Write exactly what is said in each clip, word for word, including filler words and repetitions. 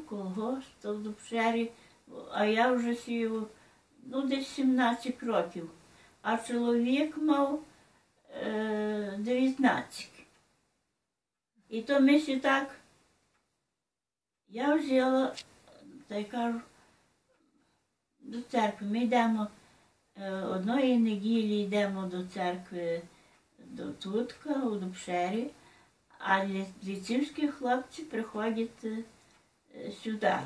колгосп, то в Дубшері, а я вже сію, ну, десь сімнадцять років, а чоловік мав е, дев'ятнадцять. І то ми сі так, я взяла, та й кажу, до церкви. Ми йдемо е, одної неділі, йдемо до церкви до Тутка, у Дубшері, а ліцівські хлопці приходять е, сюди.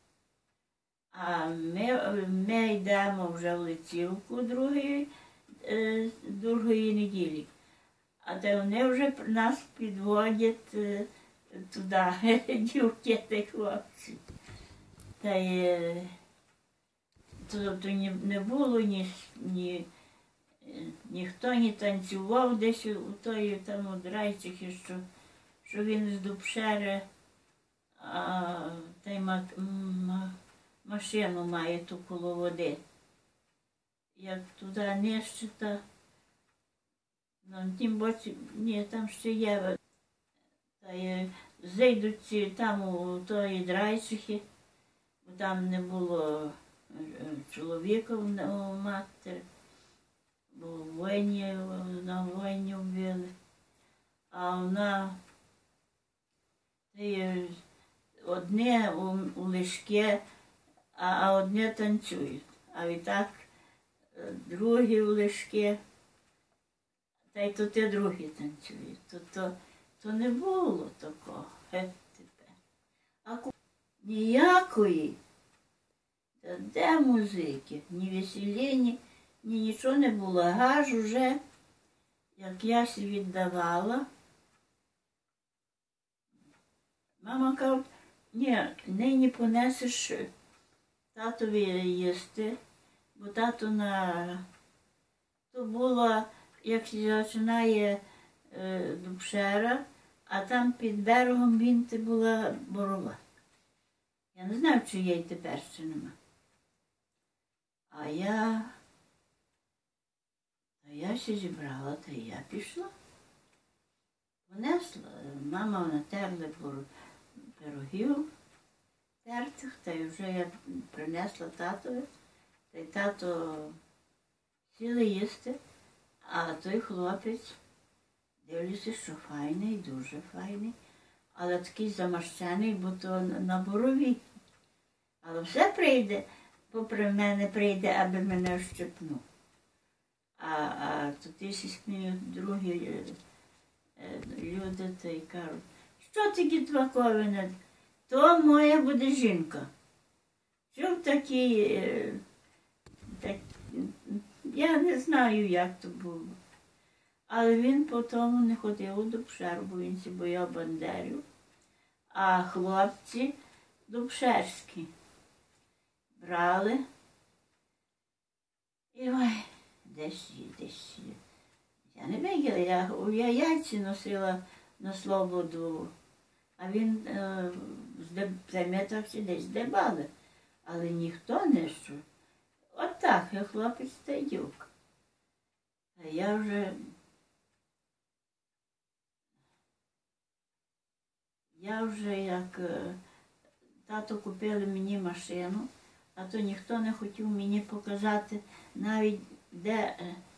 А ми, ми йдемо вже в Лицівку другої, е, другої неділі. А де вони вже нас підводять е, туди, дівки та хлопці. Та й то, то ні, не було ні, ні, ніхто не танцював десь у тої там у Драйчихі, що, що він з Дубшери, а та й ма, ма, машину має ту коло води. Як туди нижче, то на тім боці, ні, там ще є. Та й зайдуть ці там у тої Драйчихі, бо там не було чоловіка у матері, бо воїні, на воїні вбили. А вона одне у, у лишке, а, а одне танцюють. А відтак другі у лишке, та й то те другі танцюють. То, то, то не було такого. Е, тепер. А ніякої. Та де музики? Ні веселені, ні нічого не було. Гаж уже, як я сі віддавала. Мама каже, ні, нині понесеш татові їсти, бо тато на... То було, як починає е, Дубшера, а там під берегом Вінти була Борова. Я не знаю, чи є й тепер ще нема. А я, а я ще зібрала, та й я пішла. Понесла, мама натерла пирогів тертих, та й вже я принесла татові. Та й тато сіли їсти, а той хлопець, дивлюся, що файний, дуже файний, але такий замащений, бо то на Борові. Але все прийде, попри мене прийде, аби мене вщипнув. А, а тут ще сміють другі люди та й кажуть, що ти, Гітваковина, то моя буде жінка. Що в такій, так, я не знаю, як то було. Але він потім не ходив у Дубшер, бо він сі бояв бандерів. А хлопці дубшерські брали. І ой, десь, десь. Я не бігала, я, я яйці носила на Слободу, а він е, заметався десь здебали. Але ніхто не що. От так, я хлопець та й дівка. А я вже... Я вже як тато купили мені машину, а то ніхто не хотів мені показати навіть де,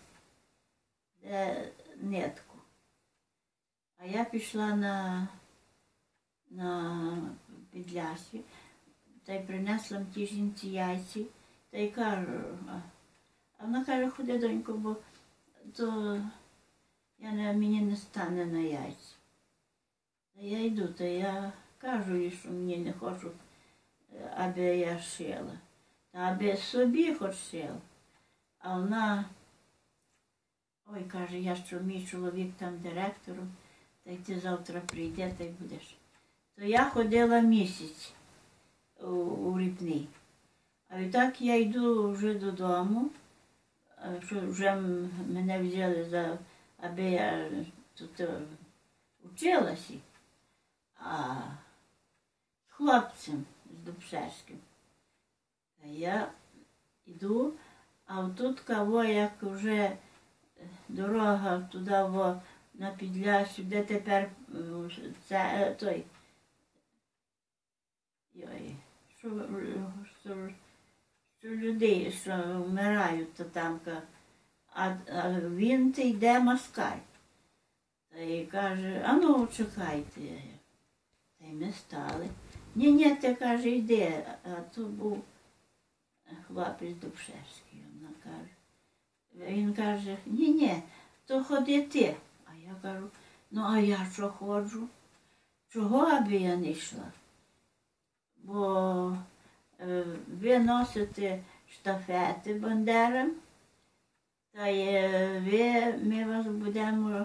де нитку. А я пішла на, на Підлясі, та й принесла ті жінці яйці, та й кажу, а вона каже, ходи, донько, бо то я не, мені не стане на яйці. Та я йду, та я кажу їй, що мені не хочу, аби я шила. Та аби собі хоч шила. А вона, ой, каже, я що мій чоловік там директором, та й ти завтра прийде, та й будеш. То я ходила місяць у, у Ріпний. А відтак я йду вже додому, що вже мене взяли, за, аби я тут вчилася. А з хлопцем, з Дубшерським. А я йду, а тут кого, як вже дорога туди во, на Підлясю, де тепер це, той, йой, що, що, що людей, що вмирають, то там, а, а він то йде москаль. Та й каже, а ну чекайте. Та й ми стали. Ні-ні, ти каже, йди, а то був хлопець Дубшевський, вона каже. Він каже, ні-ні, то ходи ти. А я кажу, ну а я що ходжу? Чого аби я не йшла? Бо е, ви носите штафети бандерам, та й ви, ми вас будемо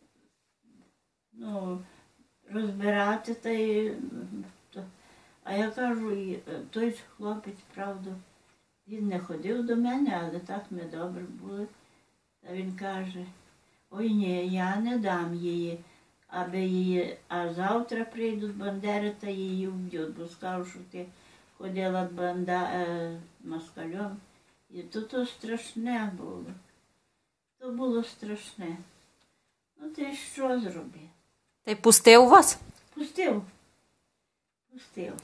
ну, розбирати. Та й, то. А я кажу, і той хлопець, правда, він не ходив до мене, але так ми добре були. Та він каже, ой ні, я не дам її, аби її, а завтра прийдуть бандери та її вб'ють, бо скажу, що ти ходила банда, е, москалем. І то то страшне було. То було страшне. Ну ти що зробив? Та й пустив вас? Пустив. Пустив.